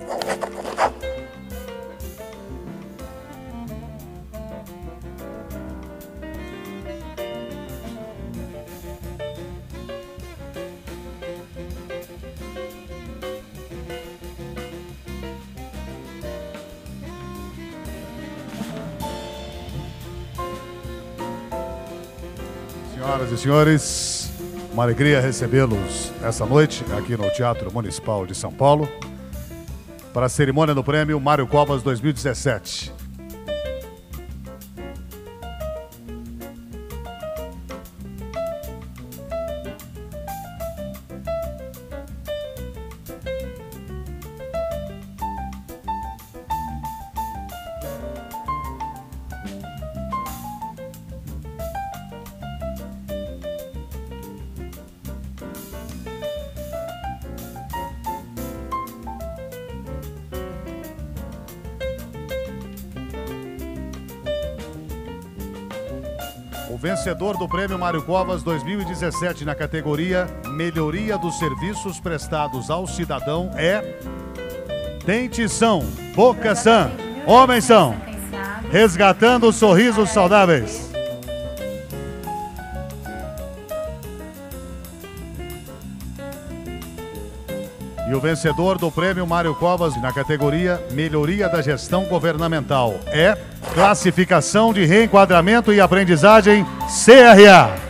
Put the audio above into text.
Senhoras e senhores, uma alegria recebê-los essa noite aqui no Teatro Municipal de São Paulo para a cerimônia do Prêmio Mário Covas 2017. O vencedor do Prêmio Mário Covas 2017 na categoria Melhoria dos Serviços Prestados ao Cidadão é Dentes São, Boca Sã, Homens São, resgatando sorrisos saudáveis. E o vencedor do Prêmio Mário Covas na categoria Melhoria da Gestão Governamental é Classificação de Reenquadramento e Aprendizagem CRA.